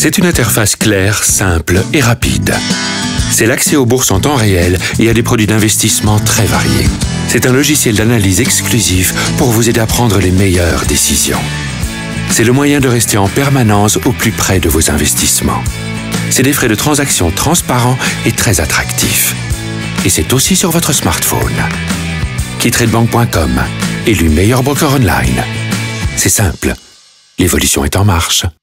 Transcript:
C'est une interface claire, simple et rapide. C'est l'accès aux bourses en temps réel et à des produits d'investissement très variés. C'est un logiciel d'analyse exclusif pour vous aider à prendre les meilleures décisions. C'est le moyen de rester en permanence au plus près de vos investissements. C'est des frais de transaction transparents et très attractifs. Et c'est aussi sur votre smartphone. KeyTradeBank.com, élu meilleur broker online. C'est simple, l'évolution est en marche.